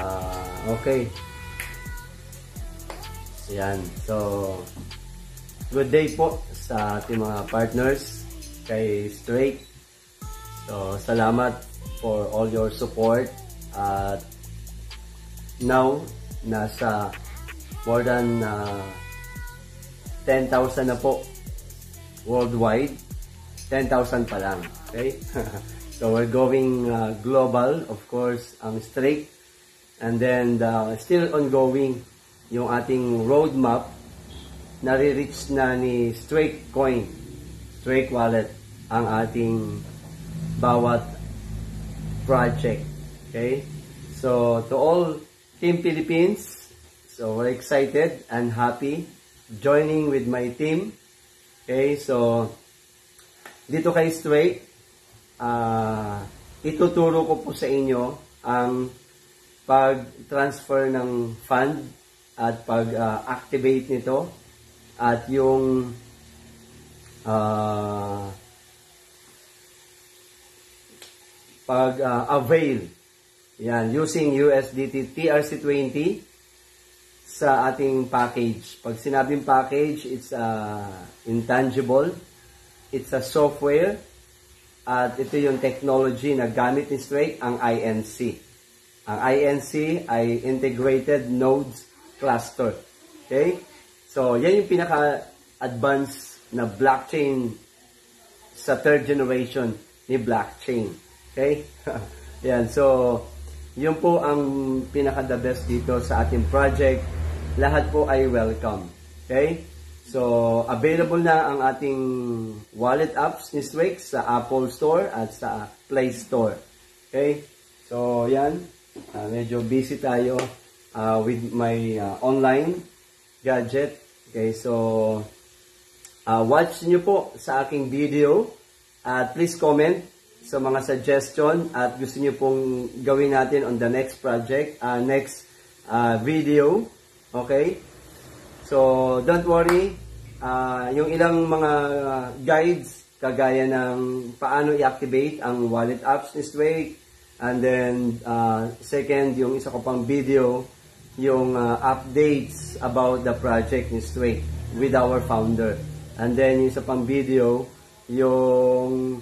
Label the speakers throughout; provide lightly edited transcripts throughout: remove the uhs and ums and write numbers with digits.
Speaker 1: Okay. Yan. So, good day po sa ating mga partners kay Straight. So, salamat for all your support. At now, nasa more than 10,000 na po worldwide. 10,000 pa lang. Okay? So, we're going global, of course, ang Straight. And then, still ongoing yung ating roadmap. Nare-reach na ni Straight Coin, Straight Wallet, ang ating bawat project. Okay? So, to all Team Philippines, so we're excited and happy joining with my team. Okay? So, dito kay Straight, ituturo ko po sa inyo ang pag-transfer ng fund at pag-activate nito at yung pag-avail yan using USDT TRC20 sa ating package. Pag sinabing package, it's intangible, it's a software, at ito yung technology na gamit ni Straight, ang INC. Ang INC ay Integrated Nodes Cluster. Okay? So, yan yung pinaka-advanced na blockchain sa third generation ni blockchain. Okay? Yan. So, yun po ang pinaka-the best dito sa ating project. Lahat po ay welcome. Okay? So, available na ang ating wallet apps ni Straight sa Apple Store at sa Play Store. Okay? So, yan. Medyo busy tayo with my online gadget. Okay, so watch nyo po sa aking video at please comment sa mga suggestion at gusto nyo pong gawin natin on the next project, next video. Okay, so don't worry, yung ilang mga guides kagaya ng paano i-activate ang wallet apps ni Straight, and then second, yung isa ko pang video, yung updates about the project ni Straight with our founder. And then yung isa pang video, yung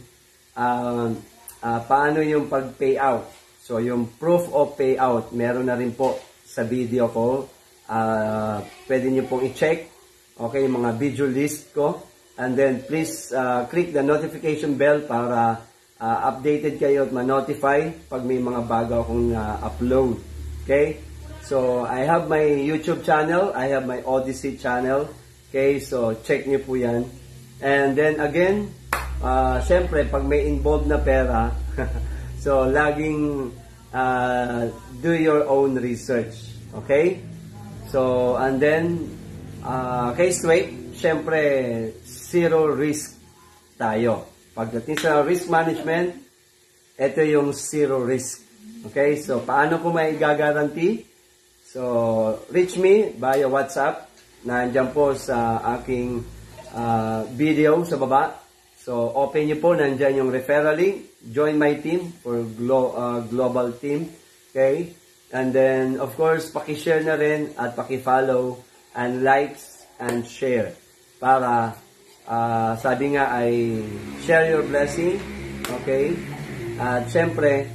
Speaker 1: paano yung pag-payout. So yung proof of payout, meron na rin po sa video ko. Pwede nyo pong i-check. Okay, yung mga video list ko. And then please click the notification bell para updated kayo at ma-notify pag may mga bago akong upload. Okay? So, I have my YouTube channel. I have my Odyssey channel. Okay? So, check nyo po yan. And then again, syempre, pag may involved na pera, so, laging do your own research. Okay? So, and then, kay Straight, syempre, zero risk tayo. Pagdating sa risk management, ito yung zero risk. Okay? So, paano ko may gagaranti? So, reach me via WhatsApp. Nandiyan po sa aking video sa baba. So, open nyo po. Nandiyan yung referral link. Join my team for global team. Okay? And then, of course, paki-share na rin at paki-follow and likes and share. Para sabi nga ay share your blessing. Okay? At syempre,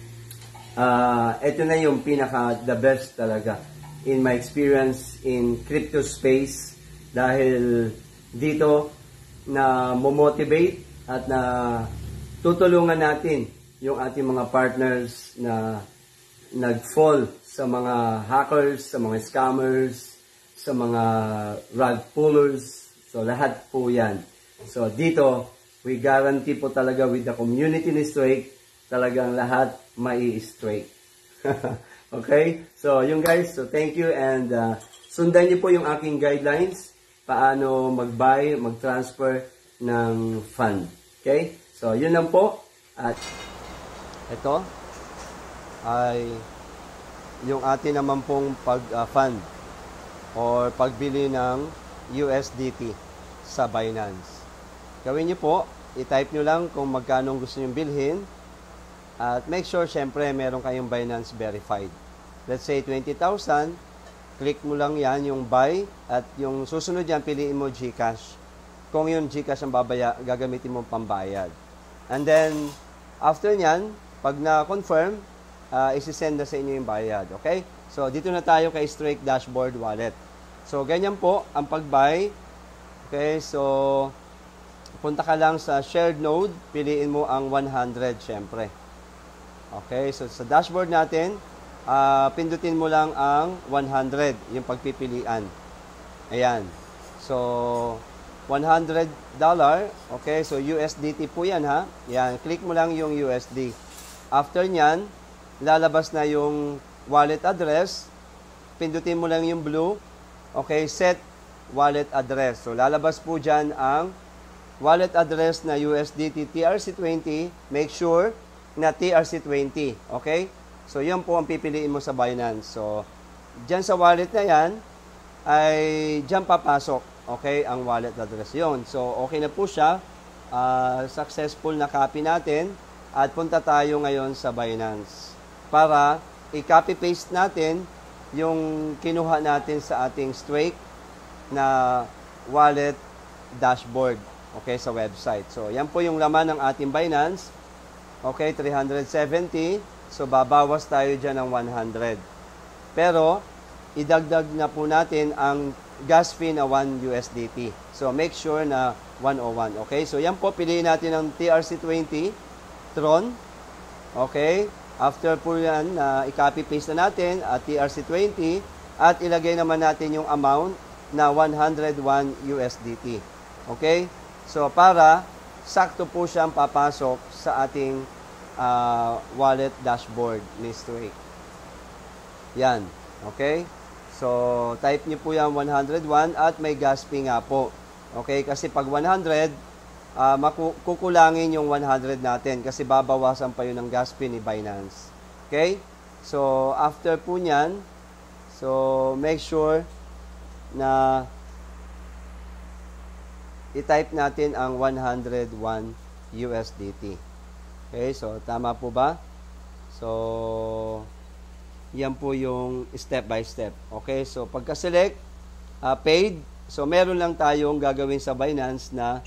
Speaker 1: ito na yung pinaka the best talaga in my experience in crypto space, dahil dito na motivate at na tutulungan natin yung ating mga partners na nag-fall sa mga hackers, sa mga scammers, sa mga rug pullers. So, lahat po yan. So, dito, we guarantee po talaga with the community ni Straight, talagang lahat mai-straight. Okay? So, yung guys, so thank you, and sundan niyo po yung aking guidelines paano mag-buy, mag-transfer ng fund. Okay? So, yun lang po. At ito ay yung atin naman pong pag-fund or pagbili ng USDT sa Binance. Gawin niyo po, i-type nyo lang kung magkano gusto nyo bilhin. At make sure, syempre, meron kayong Binance verified. let's say 20,000, click mo lang yan, yung buy, at yung susunod yan, piliin mo GCash. Kung yung GCash ang gagamitin mo pambayad. And then, after nyan, pag na-confirm, isi-send na sa inyo yung bayad. Okay? So, dito na tayo kay Strake Dashboard Wallet. So, ganyan po ang pag-buy. Okay? So, punta ka lang sa shared node, piliin mo ang 100 syempre. Okay? So, sa dashboard natin, pindutin mo lang ang 100, yung pagpipilian. Ayan. So, $100. Okay? So, USDT po yan, ha? Yan. Click mo lang yung USD. After nyan, lalabas na yung wallet address. Pindutin mo lang yung blue. Okay? Set wallet address. So, lalabas po dyan ang wallet address na USDT TRC20. Make sure na TRC20. Okay? So, yan po ang pipiliin mo sa Binance. So, dyan sa wallet na yan, ay dyan papasok. Okay? Ang wallet address yon. So, okay na po siya. Successful na copy natin. At punta tayo ngayon sa Binance. Para i-copy-paste natin yung kinuha natin sa ating Strake na wallet dashboard. Okay? Sa website. So, yan po yung laman ng ating Binance. Okay? 370. So, babawas tayo dyan ng 100. Pero, idagdag na po natin ang gas fee na 1 USDT. So, make sure na 101. Okay? So, yan po, piliin natin ang TRC20 Tron. Okay? After po yan, i-copy-paste na natin at TRC20 at ilagay naman natin yung amount na 101 USDT. Okay? So, para sakto po siyang papasok sa ating wallet dashboard ni Strake. Yan. Okay? So, type niyo po yan 101 at may gas fee nga po. Okay? Kasi pag 100, kukulangin yung 100 natin kasi babawasan pa yun ng gas fee ni Binance. Okay? So, after po nyan, so, make sure na i-type natin ang 101 USDT. Okay, so tama po ba? So, yan po yung step by step. Okay, so pagka-select, paid, so meron lang tayong gagawin sa Binance na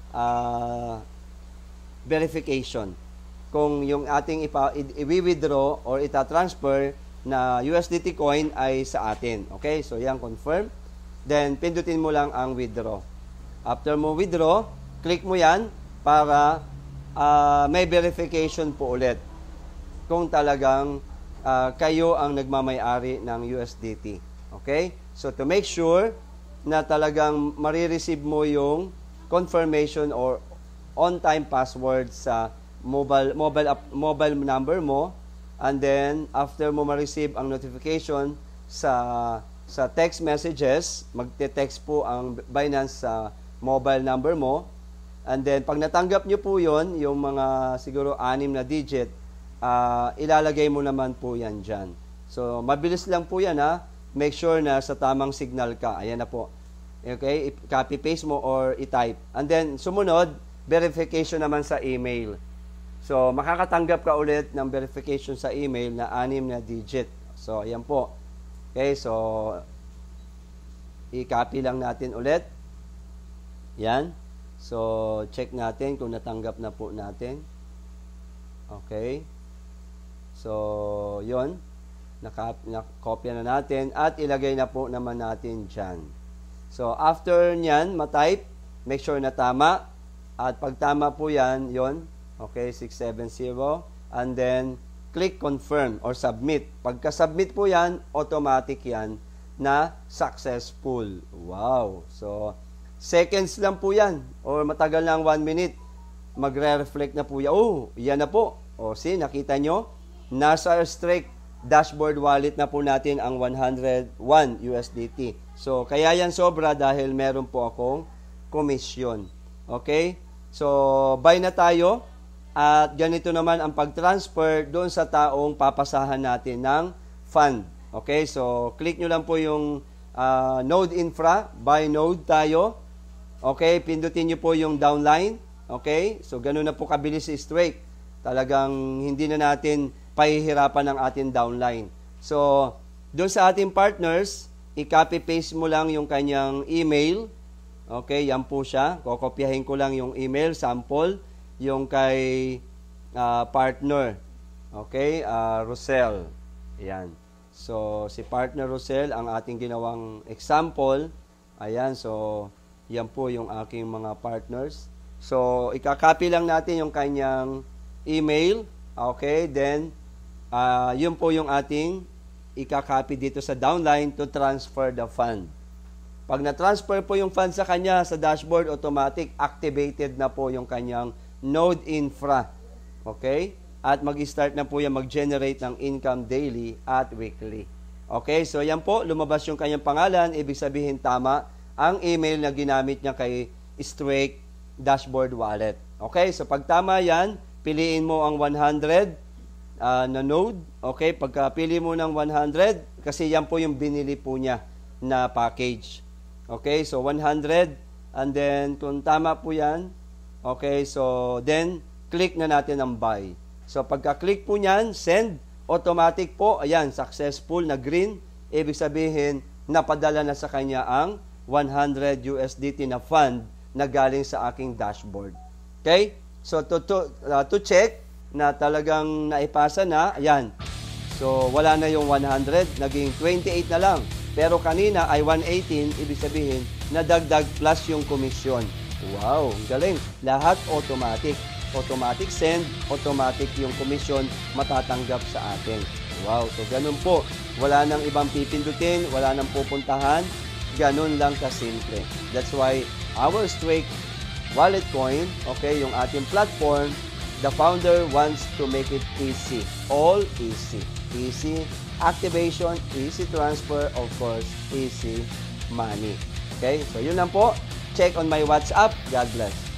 Speaker 1: verification. Kung yung ating i-withdraw or ita-transfer na USDT coin ay sa atin. Okay, so yan confirm. Then, pindutin mo lang ang withdraw. After mo withdraw, click mo yan para may verification po ulit kung talagang kayo ang nagmamay-ari ng USDT. Okay? So, to make sure na talagang marireceive mo yung confirmation or on-time password sa mobile number mo, and then, after mo ma-receive ang notification sa text messages, magte-text po ang Binance sa mobile number mo. And then, pag natanggap nyo po yon, yung mga siguro 6 na digit, ilalagay mo naman po yan dyan. So, mabilis lang po yan, ha. Make sure na sa tamang signal ka. Ayan na po. Okay? Copy-paste mo or i-type. And then, sumunod, verification naman sa email. So, makakatanggap ka ulit ng verification sa email na 6 na digit. So, ayan po. Okay? So, i-copy lang natin ulit. Yan. So, check natin kung natanggap na po natin. Okay. So, yon. Nakopya na natin at ilagay na po naman natin dyan. So, after nyan, matype, make sure na tama. At pag tama po yan, yon. Okay, 670. And then, click confirm or submit. Pagka-submit po yan, automatic yan na successful. Wow. So, seconds lang po yan or matagal lang 1 minute magre-reflect na po yan. Oh, yan na po. O, see, nakita nyo? Nasa Strake dashboard wallet na po natin ang 101 USDT. So, kaya yan sobra dahil meron po akong komisyon. Okay? So, buy na tayo at ganito naman ang pag-transfer doon sa taong papasahan natin ng fund. Okay? So, click nyo lang po yung node infra, buy node tayo. Okay, pindutin nyo po yung downline. Okay, so ganun na po kabilis si Strake. Talagang hindi na natin pahihirapan ang ating downline. So, doon sa ating partners, i-copy-paste mo lang yung kanyang email. Okay, yan po siya. Kokopyahin ko lang yung email, sample, yung kay partner. Okay, Rosel. Ayan. So, si partner Rosel, ang ating ginawang example. Ayan, so, yan po yung aking mga partners. So, ikakopy lang natin yung kanyang email. Okay, then, yun po yung ating ikakopy dito sa downline to transfer the fund. Pag na-transfer po yung fund sa kanya sa dashboard, automatic, activated na po yung kanyang Node Infra. Okay? At mag-start na po yan mag-generate ng income daily at weekly. Okay? So, yan po, lumabas yung kanyang pangalan. Ibig sabihin, tama ang email na ginamit niya kay Strake Dashboard Wallet. Okay? So, pag tama yan, piliin mo ang 100 na node. Okay? Pagka pili mo ng 100, kasi yan po yung binili po niya na package. Okay? So, 100. And then, kung tama po yan, okay? So, then, click na natin ang buy. So, pagka-click po niyan, send, automatic po, ayan, successful na green. Ibig sabihin, napadala na sa kanya ang 100 USDT na fund na galing sa aking dashboard. Okay? So, to check na talagang naipasa na, ayan. So, wala na yung 100, naging 28 na lang. Pero kanina ay 118, ibig sabihin, nadagdag plus yung komisyon. Wow, galing. Lahat automatic. Automatic send, automatic yung commission matatanggap sa atin. Wow, so ganun po. Wala nang ibang pipindutin, wala nang pupuntahan. Ganun lang kasimple. That's why our Strake Wallet Coin, okay, yung ating platform, the founder wants to make it easy. All easy. Easy activation, easy transfer, of course, easy money. Okay, so yun lang po. Check on my WhatsApp. God bless.